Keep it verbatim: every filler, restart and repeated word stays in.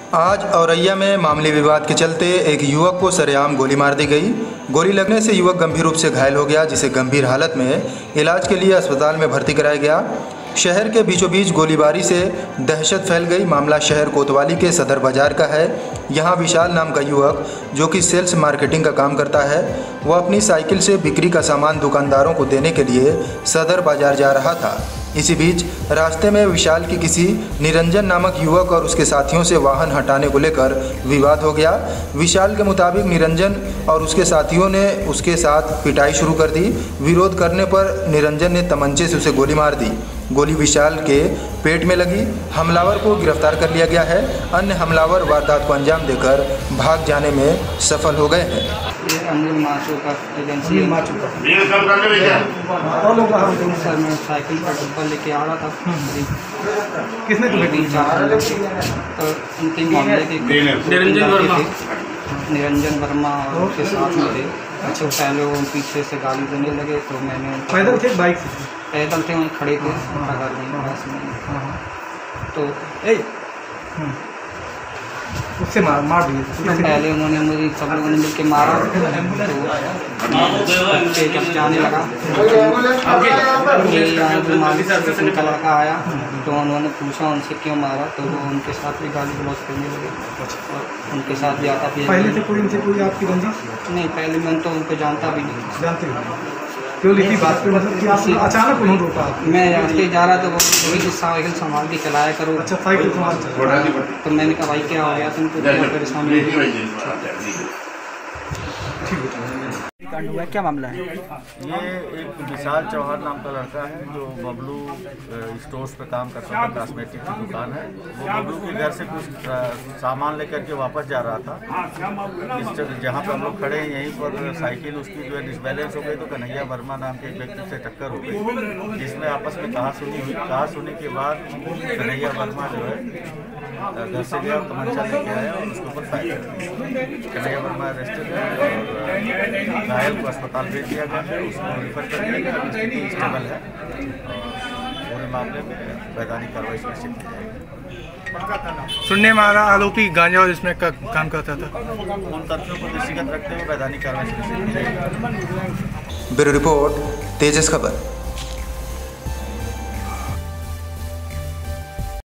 आज औरैया में मामूली विवाद के चलते एक युवक को सरेआम गोली मार दी गई। गोली लगने से युवक गंभीर रूप से घायल हो गया, जिसे गंभीर हालत में इलाज के लिए अस्पताल में भर्ती कराया गया। शहर के बीचों बीच गोलीबारी से दहशत फैल गई। मामला शहर कोतवाली के सदर बाजार का है। यहाँ विशाल नाम का युवक, जो कि सेल्स मार्केटिंग का काम करता है, वह अपनी साइकिल से बिक्री का सामान दुकानदारों को देने के लिए सदर बाजार जा रहा था। इसी बीच रास्ते में विशाल की किसी निरंजन नामक युवक और उसके साथियों से वाहन हटाने को लेकर विवाद हो गया। विशाल के मुताबिक निरंजन और उसके साथियों ने उसके साथ पिटाई शुरू कर दी। विरोध करने पर निरंजन ने तमंचे से उसे गोली मार दी। गोली विशाल के पेट में लगी। हमलावर को गिरफ्तार कर लिया गया है। अन्य हमलावर वारदात को अंजाम देकर भाग जाने में सफल हो गए हैं। ये अमूल माचो का एजेंसी सर, मैं साइकिल का डब्बा लेके आ रहा था। किसने तुम्हें तीन चार तो उनके मामले के निरंजन वर्मा निरंजन वर्मा और उनके साथ में थे। अच्छा, पहले वो पीछे से गाली देने लगे तो मैंने पैदल थे बाइक से? पैदल थे, वहीं खड़े थे घर में बस में। तो उससे मार मार दिए। पहले उन्होंने मुझे सब लोगों ने मिलकर मारा, तो जब जाने लगा उनका लड़का आया तो उन्होंने पूछा उनसे क्यों मारा, तो वो उनके साथ भी गाली गलौज करने लगे और उनके साथ जाता भी। पहले से कोई उनसे कोई आपकी रंजिश? नहीं, पहले मैं तो उनको जानता भी नहीं। जानते हो क्यों लिखी बात पे, मतलब कि आप अचानक उन्होंने रोका? मैं रास्ते जा रहा था, वो वही साइकिल संभाल के चलाया करो। अच्छा, साइकिल संभाल। तो मैंने कहा भाई क्या हो गया तुमको, क्या परेशानी? ठीक है, कांड हुआ, क्या मामला है? ये एक विशाल चौहान नाम का लड़का है जो बबलू स्टोर्स पे काम करता है, कॉस्मेटिक की दुकान है। वो बबलू के घर से कुछ सामान लेकर के वापस जा रहा था। इस जहाँ पर हम लोग खड़े हैं यहीं पर साइकिल उसकी जो है डिसबैलेंस हो गई, तो कन्हैया वर्मा नाम के एक व्यक्ति से टक्कर हो गई, जिसमें आपस में कहा सुनी हुई। कहा सुनी के बाद कन्हैया वर्मा जो है घर से गया और तमंचा लेके आया और उसके ऊपर फायर कर दिया। कन्हैया वर्मा अरेस्टेड है और घायल को अस्पताल भेज दिया गया है। उसको रिफर कर दिया गया, स्थिति स्टेबल है और पूरे मामले में वैधानिक कार्रवाई सुनिश्चित की जाएगी। सुनने में आ रहा आरोपी गांजा और इसमें का, काम करता था। उन तथ्यों को दृष्टिगत रखते हुए वैधानिक कार्रवाई सुनिश्चित की जाएगी। ब्यूरो रिपोर्ट, तेजस खबर।